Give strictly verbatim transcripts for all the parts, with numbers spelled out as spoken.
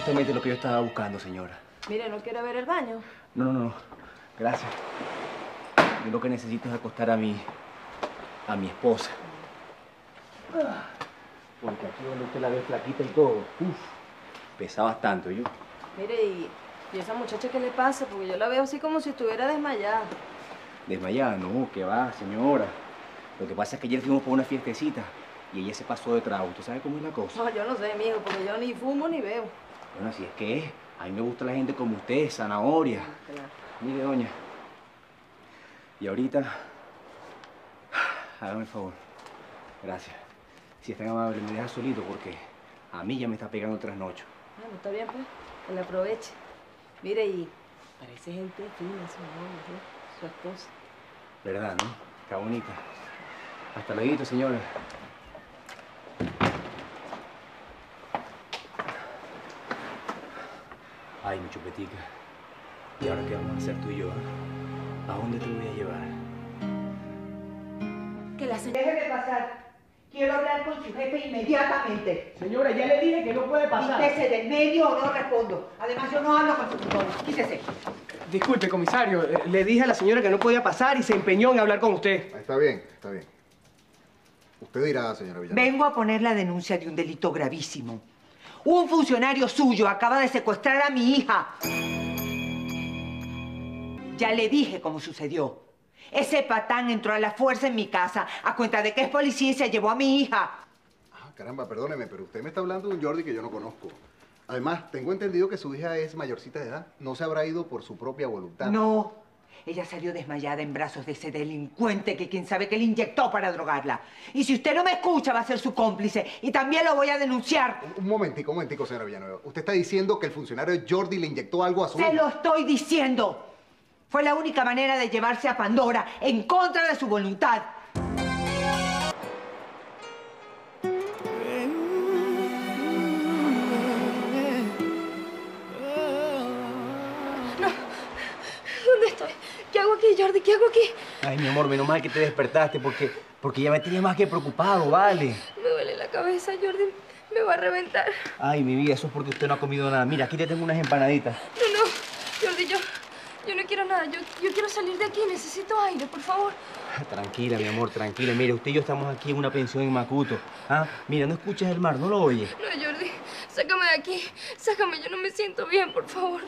justamente lo que yo estaba buscando, señora. Mire, ¿no quiere ver el baño? No, no, no. Gracias. Yo lo que necesito es acostar a mi... a mi esposa. Porque aquí donde usted la ve flaquita y todo, uf, pesa bastante, ¿yo? Mire, y, ¿y esa muchacha qué le pasa? Porque yo la veo así como si estuviera desmayada. Desmayada, no, que va, señora. Lo que pasa es que ayer fuimos por una fiestecita y ella se pasó de trago. ¿Usted sabe cómo es la cosa? No, yo no sé, mijo, porque yo ni fumo ni veo. Bueno, así es que es. A mí me gusta la gente como usted, zanahoria. Claro. Mire, doña. Y ahorita... hágame el favor. Gracias. Si es tan amable, me deja solito porque a mí ya me está pegando el trasnocho. Bueno, está bien, pues. Que le aproveche. Mire, y parece gente fina su novia, ¿sí? Su esposa. ¿Verdad, no? Está bonita. Hasta luego, señora. Ay, mi chupetica. ¿Y ahora qué vamos a hacer tú y yo? ¿Eh? ¿A dónde te voy a llevar? Que la señora... Deje de pasar. Quiero hablar con su jefe inmediatamente. Señora, ya le dije que no puede pasar. Quítese del medio o no respondo. Además, yo no hablo con sus tutores. Quítese. Disculpe, comisario. Le dije a la señora que no podía pasar y se empeñó en hablar con usted. Está bien, está bien. Usted dirá, señora Villanueva. Vengo a poner la denuncia de un delito gravísimo. Un funcionario suyo acaba de secuestrar a mi hija. Ya le dije cómo sucedió. Ese patán entró a la fuerza en mi casa a cuenta de que es policía y se llevó a mi hija. Ah, caramba, perdóneme, pero usted me está hablando de un Jordi que yo no conozco. Además, tengo entendido que su hija es mayorcita de edad. No se habrá ido por su propia voluntad. No. Ella salió desmayada en brazos de ese delincuente que quién sabe que le inyectó para drogarla. Y si usted no me escucha, va a ser su cómplice. Y también lo voy a denunciar. Un, un momentico, un momentico, señora Villanueva. Usted está diciendo que el funcionario Jordi le inyectó algo a su hija. Se lo estoy diciendo. Fue la única manera de llevarse a Pandora en contra de su voluntad. No. ¿Dónde estoy? ¿Qué hago aquí, Jordi? ¿Qué hago aquí? Ay, mi amor, menos mal que te despertaste porque, porque ya me tenía más que preocupado, ¿vale? Me duele la cabeza, Jordi. Me va a reventar. Ay, mi vida, eso es porque usted no ha comido nada. Mira, aquí te tengo unas empanaditas. No, no. Jordi, yo... Yo no quiero nada. Yo, yo quiero salir de aquí. Necesito aire, por favor. Tranquila, mi amor, tranquila. Mire, usted y yo estamos aquí en una pensión en Macuto. ¿Ah? Mira, no escuchas el mar, ¿no lo oyes? No, Jordi. Sácame de aquí. Sácame. Yo no me siento bien, por favor.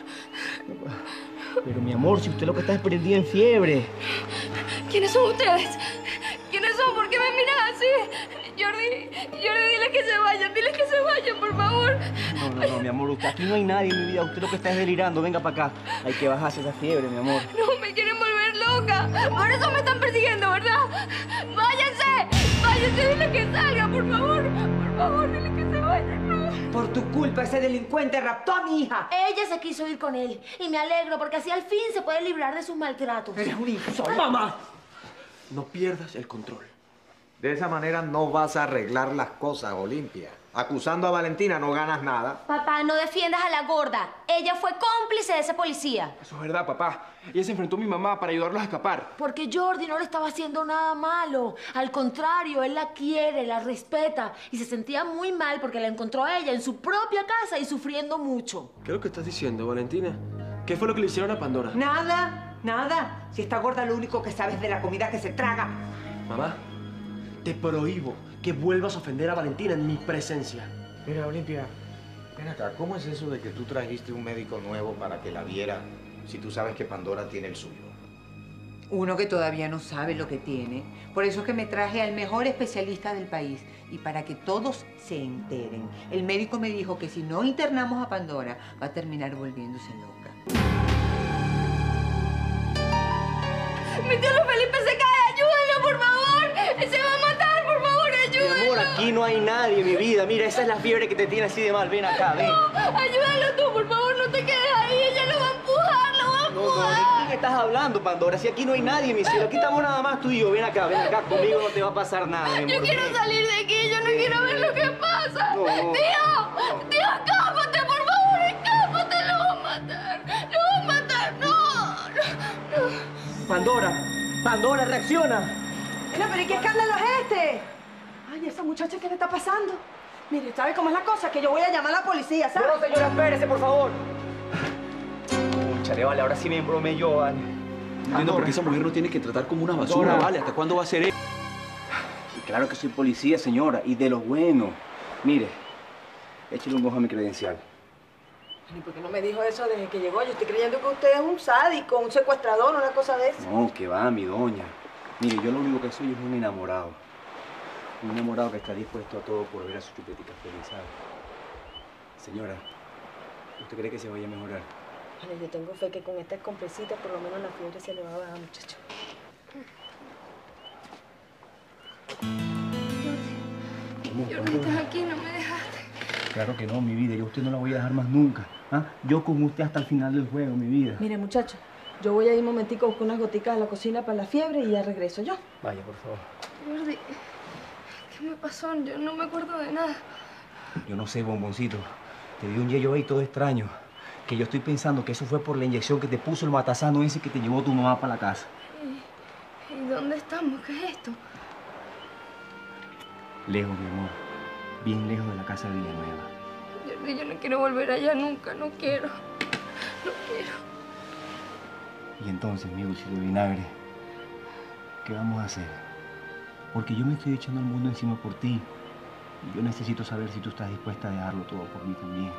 Pero, mi amor, si usted lo que está es prendida en fiebre. ¿Quiénes son ustedes? ¿Quiénes son? ¿Por qué me miran así? Jordi, Jordi, diles que se vayan. Diles que se vayan, por favor. No, no, no, mi amor. Usted, aquí no hay nadie, mi vida. Usted lo que está es delirando. Venga para acá. Hay que bajarse esa fiebre, mi amor. No, me quieren volver loca. Por eso me están persiguiendo, ¿verdad? ¡Váyanse! ¡Váyanse! Dile que salgan, por favor. Por favor, dile que se vayan. No. Por tu culpa, ese delincuente raptó a mi hija. Ella se quiso ir con él. Y me alegro porque así al fin se puede librar de sus maltratos. Eres un insólito. ¡Mamá! No pierdas el control. De esa manera no vas a arreglar las cosas, Olimpia. Acusando a Valentina no ganas nada. Papá, no defiendas a la gorda. Ella fue cómplice de ese policía. Eso es verdad, papá. Ella se enfrentó a mi mamá para ayudarlos a escapar. Porque Jordi no le estaba haciendo nada malo. Al contrario, él la quiere, la respeta. Y se sentía muy mal porque la encontró a ella en su propia casa y sufriendo mucho. ¿Qué es lo que estás diciendo, Valentina? ¿Qué fue lo que le hicieron a Pandora? Nada, nada. Si esta gorda lo único que sabe es de la comida que se traga. Mamá, te prohíbo que vuelvas a ofender a Valentina en mi presencia. Mira, Olimpia, ven acá. ¿Cómo es eso de que tú trajiste un médico nuevo para que la viera si tú sabes que Pandora tiene el suyo? Uno que todavía no sabe lo que tiene. Por eso es que me traje al mejor especialista del país. Y para que todos se enteren. El médico me dijo que si no internamos a Pandora, va a terminar volviéndose loca. Mi tío Luis Felipe se cae. ¡Ayúdenlo, por favor! ¡Se va a matar, por favor! ¡Ayúdenlo! Mi amor, aquí no hay nadie, mi vida. Mira, esa es la fiebre que te tiene así de mal. Ven acá, ven. No, ayúdalo tú, por favor. No te quedes ahí. Ella lo va a empujar, lo va a No, no, empujar. ¿de quién estás hablando, Pandora? Si aquí no hay nadie, mi cielo. Aquí estamos nada más tú y yo. Ven acá, ven acá. Conmigo no te va a pasar nada, mi amor. Yo quiero Ven. salir de aquí. Yo no quiero ver lo que pasa. No. ¡Tío! ¡Tío, escápate, por favor! ¡Escápate! ¡Lo va a matar! ¡Lo va a matar! ¡No! ¡No! no. Pandora, Pandora, reacciona. Mira, pero ¿y qué escándalo es este? Ay, ¿esa muchacha qué le está pasando? Mire, ¿sabe cómo es la cosa? Que yo voy a llamar a la policía, ¿sabe? No, señora, espérese, por favor. Chale, vale, ahora sí me embromé yo, vale. No entiendo por qué esa mujer no tiene que tratar como una basura, Dora. ¿vale? ¿Hasta cuándo va a ser él? Y claro que soy policía, señora, y de los buenos. Mire, échale un ojo a mi credencial. ¿Y por qué no me dijo eso desde que llegó? Yo estoy creyendo que usted es un sádico, un secuestrador, una cosa de eso. No, que va, mi doña. Mire, yo lo único que soy es un enamorado. Un enamorado que está dispuesto a todo por ver a su chupetica feliz, ¿sabe? Señora, ¿usted cree que se vaya a mejorar? Vale, yo tengo fe que con estas compresitas por lo menos la fiebre se le va a bajar, muchacho. ¿Cómo? Jordi, estás aquí, no me dejaste. Claro que no, mi vida. Yo a usted no la voy a dejar más nunca. ¿Ah? Yo con usted hasta el final del juego, mi vida. Mire, muchacho, yo voy a ir un momentico a buscar unas goticas a la cocina para la fiebre y ya regreso yo. Vaya, por favor. Jordi, ¿qué me pasó? Yo no me acuerdo de nada. Yo no sé, bomboncito. Te dio un yello ahí todo extraño. Que yo estoy pensando que eso fue por la inyección que te puso el matasano ese que te llevó tu mamá para la casa. ¿Y, y dónde estamos? ¿Qué es esto? Lejos, mi amor. Bien lejos de la casa de Villanueva. Jordi, yo no quiero volver allá nunca, no quiero. No quiero. Y entonces, mi dulce de vinagre, ¿qué vamos a hacer? Porque yo me estoy echando el mundo encima por ti. Y yo necesito saber si tú estás dispuesta a dejarlo todo por mí también.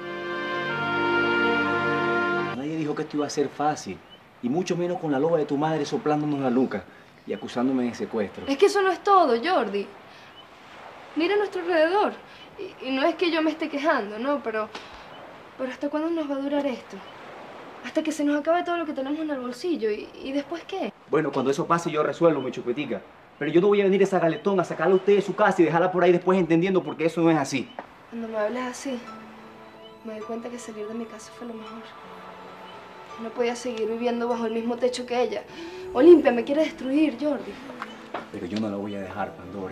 Nadie dijo que esto iba a ser fácil. Y mucho menos con la loba de tu madre soplándonos la nuca y acusándome de secuestro. Es que eso no es todo, Jordi. Mira a nuestro alrededor. Y, y no es que yo me esté quejando, ¿no? Pero, pero ¿hasta cuándo nos va a durar esto? Hasta que se nos acabe todo lo que tenemos en el bolsillo. ¿Y, y después qué? Bueno, cuando eso pase yo resuelvo, mi chupetica. Pero yo no voy a venir a esa galetón a sacarla a usted de su casa y dejarla por ahí después entendiendo porque eso no es así. Cuando me hablas así, me doy cuenta que salir de mi casa fue lo mejor. No podía seguir viviendo bajo el mismo techo que ella. Olimpia me quiere destruir, Jordi. Pero yo no la voy a dejar, Pandora.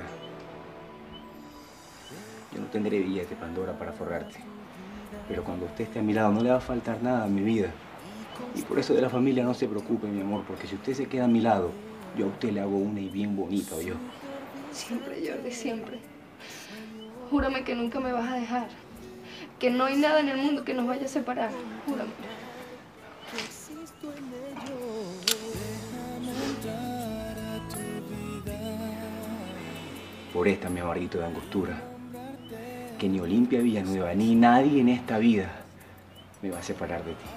Yo no tendré billete, Pandora, para forrarte. Pero cuando usted esté a mi lado no le va a faltar nada a mi vida. Y por eso de la familia no se preocupe, mi amor, porque si usted se queda a mi lado, yo a usted le hago una y bien bonita, ¿oyó? Siempre, Jordi, siempre. Júrame que nunca me vas a dejar. Que no hay nada en el mundo que nos vaya a separar. Júrame. Por esta, mi amarguito de angostura, que ni Olimpia Villanueva, ni nadie en esta vida me va a separar de ti.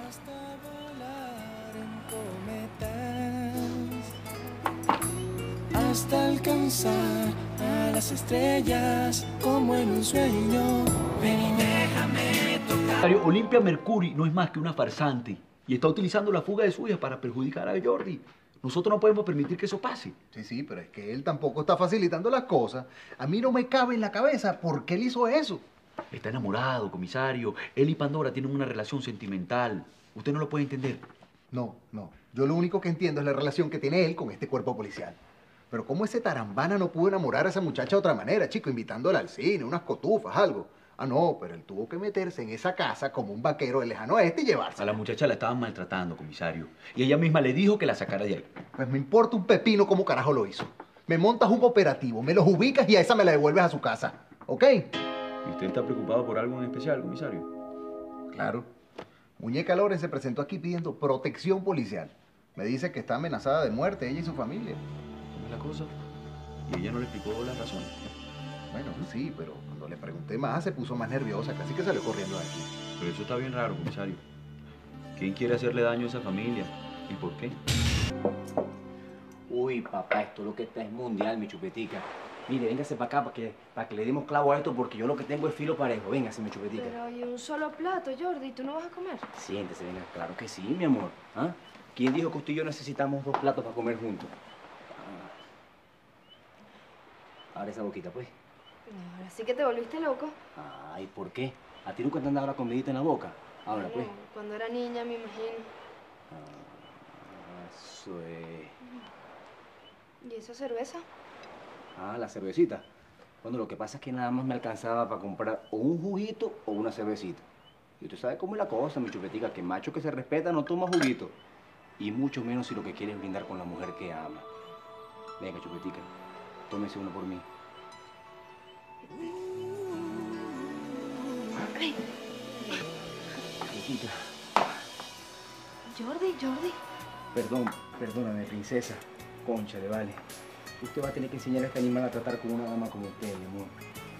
Hasta alcanzar a las estrellas como en un sueño. Ven y déjame tocar. Olimpia Mercuri no es más que una farsante y está utilizando la fuga de su hija para perjudicar a Jordi. Nosotros no podemos permitir que eso pase. Sí, sí, pero es que él tampoco está facilitando las cosas. A mí no me cabe en la cabeza por qué él hizo eso. Está enamorado, comisario. Él y Pandora tienen una relación sentimental. Usted no lo puede entender. No, no. Yo lo único que entiendo es la relación que tiene él con este cuerpo policial. Pero ¿cómo ese tarambana no pudo enamorar a esa muchacha de otra manera, chico? Invitándola al cine, unas cotufas, algo. Ah, no, pero él tuvo que meterse en esa casa como un vaquero del lejano oeste y llevarse. A la muchacha la estaban maltratando, comisario. Y ella misma le dijo que la sacara de ahí. Pues me importa un pepino cómo carajo lo hizo. Me montas un operativo, me los ubicas y a esa me la devuelves a su casa. ¿Ok? ¿Y usted está preocupado por algo en especial, comisario? Claro. Muñeca Loren se presentó aquí pidiendo protección policial. Me dice que está amenazada de muerte ella y su familia. ¿Cómo es la cosa? Y ella no le explicó las razones. Bueno, sí, pero cuando le pregunté más se puso más nerviosa, casi que salió corriendo de aquí. Pero eso está bien raro, comisario. ¿Quién quiere hacerle daño a esa familia? ¿Y por qué? Uy, papá, esto lo que está es mundial, mi chupetica. Mire, véngase para acá para que, para que le demos clavo a esto porque yo lo que tengo es filo parejo. Véngase, mi chupetica. Pero hay un solo plato, Jordi. ¿Tú no vas a comer? Siéntese, venga. Claro que sí, mi amor. ¿Ah? ¿Quién dijo que usted y yo necesitamos dos platos para comer juntos? Ah. Abre esa boquita, pues. Ahora sí que te volviste loco. Ay, ¿por qué? ¿A ti nunca te han dado la comidita en la boca? Ahora, Bueno, pues. cuando era niña, me imagino. Ah, eso es. ¿Y esa cerveza? Ah, la cervecita. Bueno, lo que pasa es que nada más me alcanzaba para comprar o un juguito o una cervecita. Y usted sabe cómo es la cosa, mi chupetica, que macho que se respeta no toma juguito. Y mucho menos si lo que quiere es brindar con la mujer que ama. Venga, chupetica, tómese uno por mí. Ven. Chiquita, Jordi, Jordi. perdón, perdóname, princesa. Cónchale, vale. Usted va a tener que enseñar a este animal a tratar con una dama como usted, mi amor.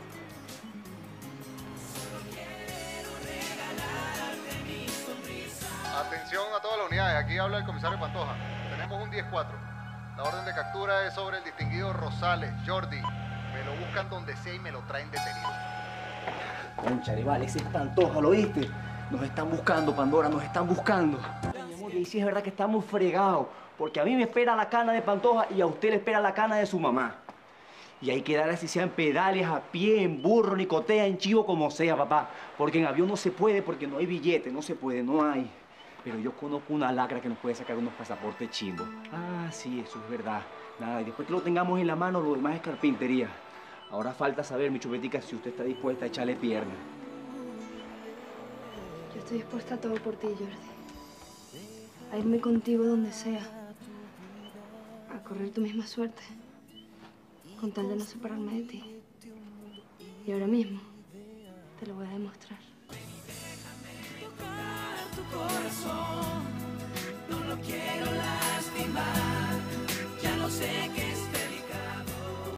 Atención a todas las unidades, aquí habla el comisario Pantoja. Tenemos un diez cuatro. La orden de captura es sobre el distinguido Rosales, Jordi. Me lo buscan donde sea y me lo traen detenido. Cónchale, vale, ese es Pantoja, ¿lo oíste? Nos están buscando, Pandora, nos están buscando. Ay, mi amor, y ahí sí es verdad que estamos fregados. Porque a mí me espera la cana de Pantoja y a usted le espera la cana de su mamá. Y hay que darle así sea en pedales, a pie, en burro, ni cotea, en chivo, como sea, papá. Porque en avión no se puede, porque no hay billete, no se puede, no hay. Pero yo conozco una lacra que nos puede sacar unos pasaportes chimbos. Ah, sí, eso es verdad. Nada, y después que lo tengamos en la mano, lo demás es carpintería. Ahora falta saber, mi chupetica, si usted está dispuesta a echarle pierna. Yo estoy dispuesta a todo por ti, Jordi. A irme contigo donde sea. A correr tu misma suerte. Con tal de no separarme de ti. Y ahora mismo te lo voy a demostrar. Tu corazón.